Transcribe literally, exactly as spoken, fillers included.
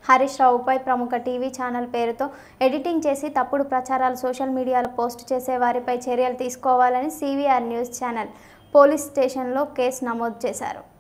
హరీష్ రావుపై ప్రముఖ TV channel పేరుతో editing చేసి తప్పుడు ప్రచారాలు సోషల్ మీడియాలో పోస్ట్ చేసే వారిపై చర్యలు తీసుకోవాలని సివిఆర్ న్యూస్ ఛానల్ పోలీస్ స్టేషన్లో కేసు నమోదు చేశారు.